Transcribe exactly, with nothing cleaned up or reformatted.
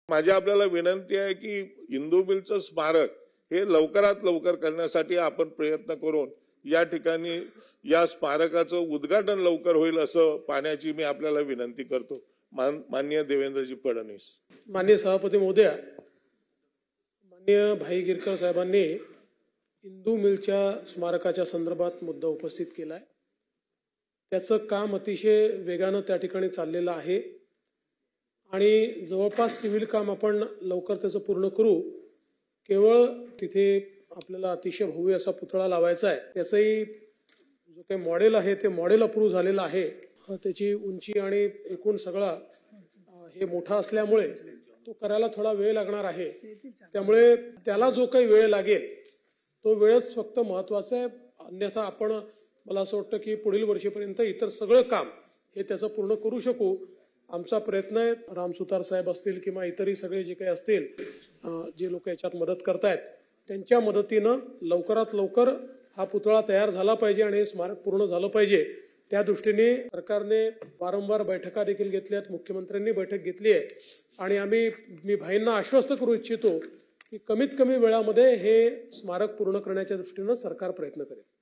माझी आपल्याला विनंती आहे की इंदू मिलचं स्मारक हे लवकरात लवकर करण्यासाठी आपण प्रयत्न करून या ठिकाणी या स्मारकाचं उद्घाटन लवकर होईल असं पाहण्याची मी आपल्याला विनंती करतो. माननीय देवेंद्रजी फडणवीस. माननीय सभापती महोदय, माननीय भाई गिरकर साहेबांनी इंदू मिलच्या स्मारकाच्या संदर्भात मुद्दा उपस्थित केलाय. त्याचं काम अतिशय वेगानं त्या ठिकाणी चाललेलं आहे आणि जवळपास सिव्हिल काम आपण लवकर त्याचं पूर्ण करू. केवळ तिथे आपल्याला अतिशय भव्य असा पुतळा लावायचा आहे. त्याचंही जो काही मॉडेल आहे ते मॉडेल अप्रूव्ह झालेलं आहे. त्याची उंची आणि एकूण सगळा हे मोठा असल्यामुळे तो करायला थोडा वेळ लागणार आहे. त्यामुळे त्याला जो काही वेळ लागेल तो वेळच फक्त महत्वाचा आहे. अन्यथा आपण मला असं वाटतं की पुढील वर्षीपर्यंत इतर सगळं काम हे त्याचं पूर्ण करू शकू. आमचा प्रयत्न आहे. राम सुतार साहेब असतील किंवा इतरही सगळे जे काही असतील जे लोक याच्यात मदत करतायत त्यांच्या मदतीनं लवकरात लवकर हा पुतळा तयार झाला पाहिजे आणि हे स्मारक पूर्ण झालं पाहिजे. त्या दृष्टीने सरकारने वारंवार बैठका देखील घेतल्या आहेत. मुख्यमंत्र्यांनी बैठक घेतली आहे आणि आम्ही मी भाईंना आश्वस्त करू इच्छितो की कमीत कमी वेळामध्ये हे स्मारक पूर्ण करण्याच्या दृष्टीनं सरकार प्रयत्न करेल.